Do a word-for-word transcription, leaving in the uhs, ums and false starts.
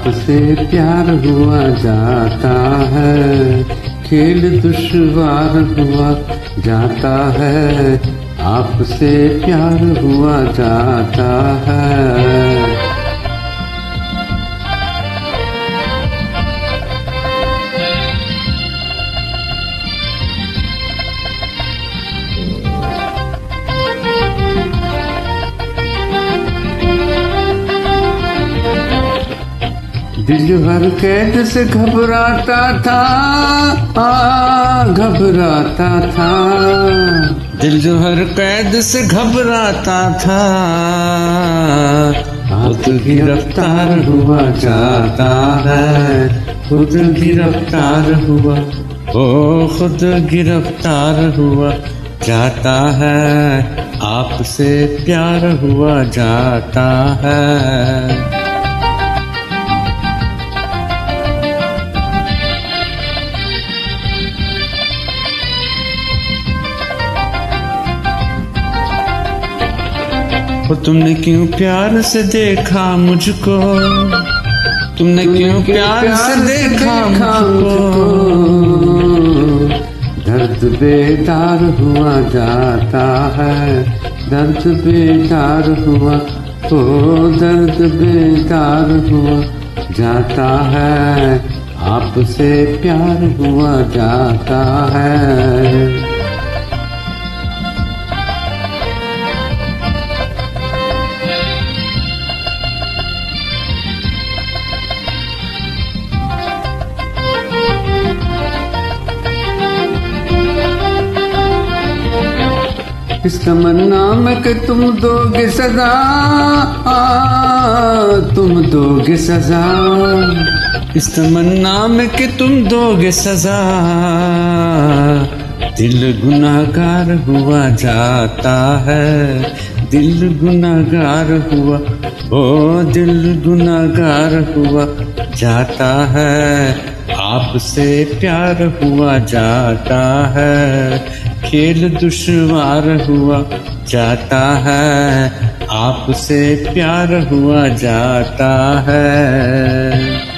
आपसे प्यार हुआ जाता है, खेल दुश्वार हुआ जाता है, आपसे प्यार हुआ जाता है। दिल हर कैद से घबराता था, आ घबराता था। दिल जो हर कैद से घबराता था, खुद गिरफ्तार हुआ जाता है, खुद गिरफ्तार हुआ, ओ खुद गिरफ्तार हुआ जाता है, आपसे प्यार हुआ जाता है। वो तुमने क्यों प्यार से देखा मुझको, तुमने क्यों प्यार से देखा मुझको, दर्द बेदार हुआ जाता है, दर्द बेदार हुआ, ओ दर्द बेदार हुआ जाता है, आपसे प्यार हुआ जाता है। इस तमन्ना में कि तुम दोगे सजा, आ, तुम दोगे सजा। इस तमन्ना में कि तुम दोगे सजा, दिल गुनाहगार हुआ जाता है, दिल गुनाहगार हुआ, ओ दिल गुनाहगार हुआ जाता है, आपसे प्यार हुआ जाता है, खेल दुश्वार हुआ जाता है, आपसे प्यार हुआ जाता है।